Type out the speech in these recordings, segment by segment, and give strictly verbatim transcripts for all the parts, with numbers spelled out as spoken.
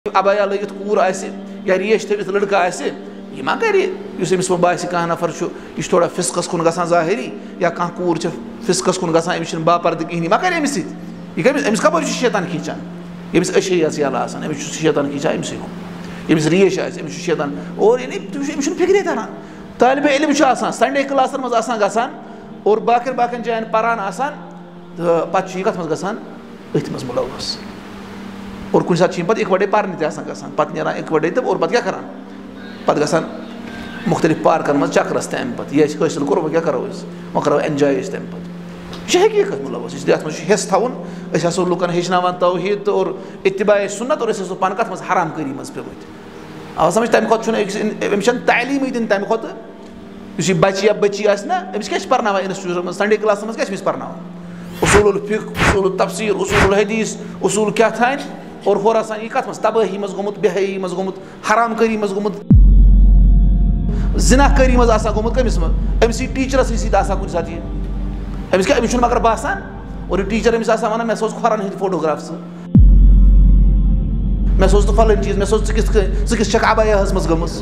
Abaya लगित कूर या रेश थवित लड़का यह मा कर अमिस वो बास कह नफर यह थोड़ा फिस्कस कुन गसान ज़ाहिरी या कह कूर फिस्कस कुन गसान अमिस बापर्द कहीं मा कर अमिस अमिस कपर शैतान खींचान अमिस अशे यला अमिस शैतान खींचान अमिस अमिस रेश अमिस शैतान और अमिस फिक्रे तरान तालिब इल्म संडे क्लास मज गसान और बाकन बाकन जायन परान तो पे यह कत मज गसान अथ मज मुलवस और कुछ सात पे इकवटे पारने गसान पे नान इकवटे तो और पे क्या करान पे गसान मुख्तलिफ पार्कन मज चक्करस तम पे यह हासिल कोर क्या करो वो करो एंजॉय तम पे यह हकीकत मुलवस इसलिए अत हेस थवन असो लुकन हेचनान तौहीद और इत्तिबाए सुन्नत और पान कत मज हराम करी मज पेमुत आव समझ तम खुद अमिस तालीम दिन तम खुद बच्चे या बच्ची ना अमिस क्या पर्ना इंस्टिट्यूट मज संडे क्लास मज क्या पर्ना उसूल फिक उसूल तफसीर उसूल हदीस उसूल क्या थान और होरा सान यह कत मज तबाही मज गोमुत बेहयाई मज गोमुत हराम करी मज गोमुत जिना करी मज आसा गोमुत कमिस मज अमिस टीचरस सत कुछ सात यह अमिस क्या अमिस मगर बासान और टीचर अमिस वन मे सोच खुरान हंद फोटोग्राफ्स मे सोच तो फलन चीज मे सोच किस छक अबाया मज गमस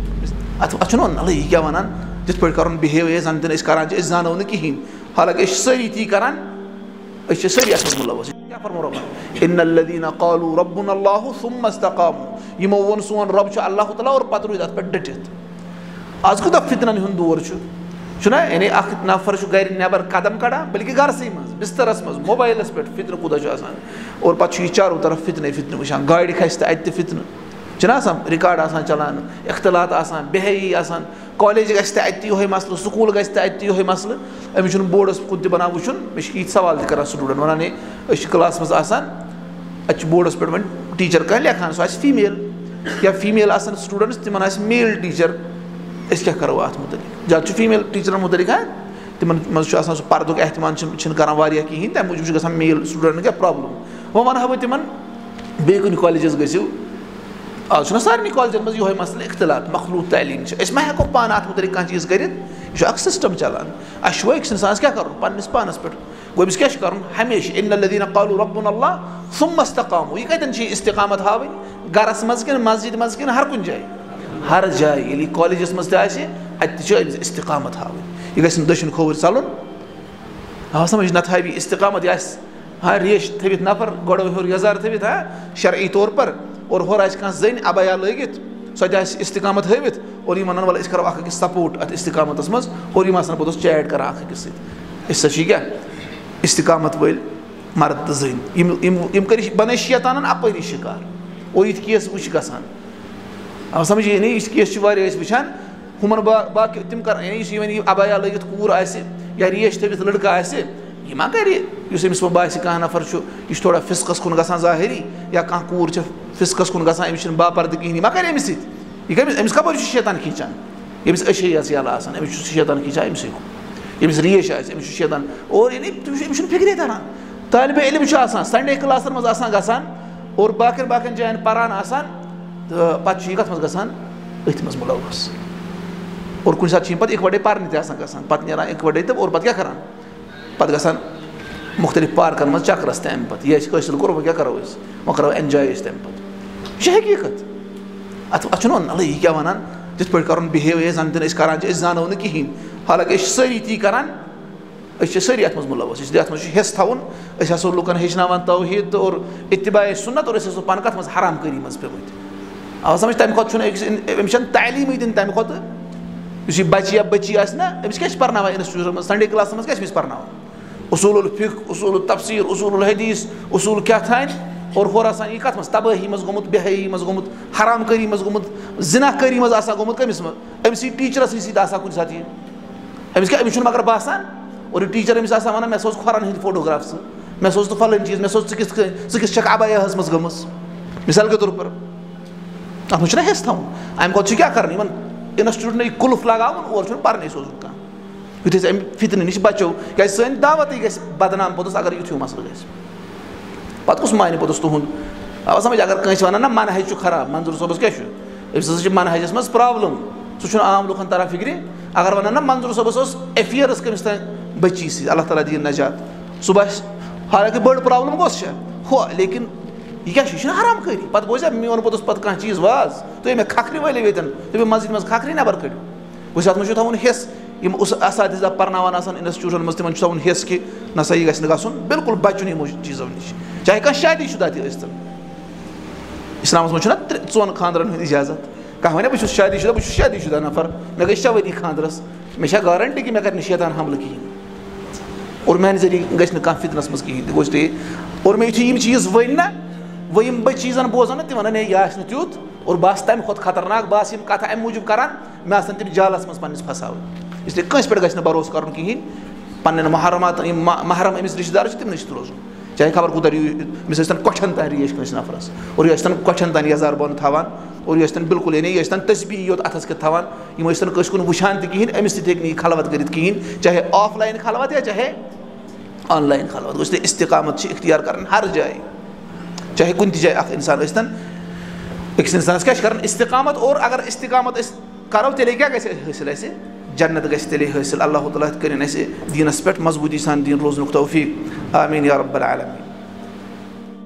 अत नल यह क्या वन जित पे कर बिहेव जन दिन करान जानो न कहीं हालांकि सारी ती करान सारी अत मुलवस क्या फरमो रब्बन इन्नल्लज़ीना क़ालू रब्बुनल्लाहु सुम्मा इस्तक़ामू यमो वोन सोन रब छ अल्लाह तआला और पत रोद अत पे डटित आज कूत फितनन हुंद दौर छुना यानी अख नफर गर नबर कदम कड़ा बल्कि गरसै मज बिस्तरस मज मोबाइलस पे फितन कूदा और पे चारों तरफ फितन फितन वुचान गाड़ी खस तो अत फितन छा रिकॉर्ड आसान चलान इख्तलात आसान बेहयाई आसान कॉलेज गस ये मसल स्कूल गस ये मसल अमिस बोर्डस कुन तह बना वुचन मे ये सवाल कर स्टूडेंट वन क्लास मज अत बोर्डस पे वो टीचर कह लेखान सह फीमेल या फीमेल स्टूडेंट्स तिमन मेल टीचर क्या करो अत मुतलिक ज्यादा फीमेल टीचर मुतलिक तिमन मज सह पर्दुक एहतमाम कहें कहीं तम मूजूब ग मेल स्टूडेंट क्या प्रॉब्लम वो वन बह तिमन बे कुन कॉलेजस गो आज सारे कॉलेजन मज ये मसल इख्तलात मखलूत तालीम मा हेको पान अत मुतलिक कह चीज़ कर यह सिस्टम चलान अस अक्स इंसानस क्या कर पन्निस पानस पे गो अमिस क्या कर हमेशा इन्नल्लज़ीना क़ालू रब्बुनल्लाह सुम्मा इस्तक़ामू यह कतन इस्तिक़ामत हावन गरस मज कि मस्जिद मज कि हर कुन जाए हर जाए ये कॉलेजस मज तमिस इस्तिक़ामत हावन यह गि दक्षिण खोवर चलन हाँ समझ नत हावी इस्तिक़ामत यह हाँ रेश थवित नफर गोड़ो हर यजार थवित हाँ शरई तौर पर और होर कह जन अबाया लगित सह इस्तिक़ामत हवित और वन वल करो अकिस सपोर्ट अत इस्तिक़ामतस मज और यम बहुत चैट कर अकिस सह क्या इस्तिक़ामत वल मर्द तो जन कर बन शैतान अपरी शिकार और ये केस वो गसान अब समझ यानी इस केस वुचान हुमन बाकी तम कर यानी अबाया लगित कूर या रेश थवित लड़का यह मा कर अमिस वो बास कह नफर यह थोड़ा फिस्कस कुन गसान ज़ाहिरी या कह कूर फिस्कस कुन गसान अमिस बापर्द कहीं मा कर अमिस अमिस कपर शैतान खींचान अमिस अशे यला अमिस शैतान खींचान अमिस अमिस रेश अमिस शैतान और यानी अमिस फिक्रे तरान तालिब इल्म संडे क्लास मज गसान और बाकन बाकन जायन परान तो पे यह कत मज गसान अथ मज मुलवस और कुछ सात पे इकवटे पारने गसान पे नान इकवटे तो और पे क्या करान पे गसान मुख्तलिफ पार्कन मज चक्करस तम पे यह हासिल कोर वो क्या करो वो करो एंजॉय तम पे यह हकीकत अत अत नल यह क्या वन जित पे कर बिहेव जन दिन करान जानो न कहीं हालांकि सारी ती करान सारी अत मज मुलवस इसलिए अत हेस थवन असो लुकन हेचनान तौहीद और इत्तिबाए सुन्नत और पान कत मज हराम करी मज पेमुत आव समझ तम खुद अमिस तालीम दिन तम खुद बच्चे या बच्ची ना अमिस क्या पर्ना इंस्टिट्यूट मज संडे क्लास मज क्या पर्ना उसूल फिक उसूल तफसीर उसूल हदीस उसूल क्या थान और होरा सान यह कत मज तबाही मज गोमुत बेहयाई मज गोमुत हराम करी मज गोमुत जिना करी मज आसा गोमुत कमिस अमिस टीचरस सत कुछ सात यह अमिस क्या अमिस मगर बासान और टीचर अमिस वन मे सोच खुरान हंद फोटोग्राफ्स मे सोच तो फलन चीज मे सोच किस छक अबाया मज गमस मिसाल के तौर पर अत मज हेस थवन अम खुद क्या कर इंस्टिट्यूट ने कुल्फ लगावन और पारने सोजन कह युथ अम फितन नश बचो क्या सन दावत ग बदनाम पोतस अगर युथ मसल ग पे कुछ मान पोतस तुंद अब समझ अगर कह वन ना मनहज खराब मंजूर सोबस क्या अमिस मनहजस मज प्रॉब्लम सह आम लुकन तरह फिक्र अगर वन ना मंजूर सोबस एफियर्स कमिस तान बच्ची सी अल्लाह ताला दिन नजात सुबह हालांकि बड़ प्रॉब्लम गोस हो लेकिन यह क्या यह हराम करी पे बोजा मोन पोत पे चीज़ वाज तुम मे खखरी वाले वेतन तुम मस्जिद मज खखरी नबर कड़ो गोस अत थवन हिस्स यम असातिज़ा परनावान इंस्टिट्यूशन मज तिमन थवन हिस्स कि नसा यह गि गन बिल्कुल बचुन यमो चीज़ों नश चाहे कह शादी शुदा तन इस्लाम मज त्रोन खानदरन हूँ इजाजत कह वन बहुत शादी शुदा बहुत शादी शुदा नफर मे गई शे वरी खानदरस मे गारंटी कि मे कर शैतान हमल कहें और मान जरिए गि फितनस मज कहें गोस और मे यु चीज़ वन ना वो यम बह चीज़न बोजान तिम वन यह तुत और बस तम खुद खतरनाक बस यम कथ अम मूजूब करान मे आसन तिम जालस मज पन्निस फसावन इसलिए कंस पे गि भरोसा कर कहें पन्न महरमात महरम अमिस रिश्तेदार तिम नश रोजन चाहे खबर कूत मिस कठन तान रेश कंस नफरस और यह कठन तान यजार बन थवान और यह बिल्कुल यानी यह तस्बीह योत अथस के थवान यम कस कुन वुचान तहें अमिस तक खलवत कर कहें चाहे ऑफलाइन खलवत या चाहे ऑनलाइन खलवत गोस इस्तिकामत इख्तियार कर हर जाए चाहे कुन जाए इंसान अकिस इंसानस क्या कर इस्तिकामत और अगर इस्तिकामत करो तेल क्या हासिल जन्नत गि हासिल अल्लाह ताला करें दीनस पे मजबूती सान दीन रोजन तौफीक आमीन या रब्बल आलमीन।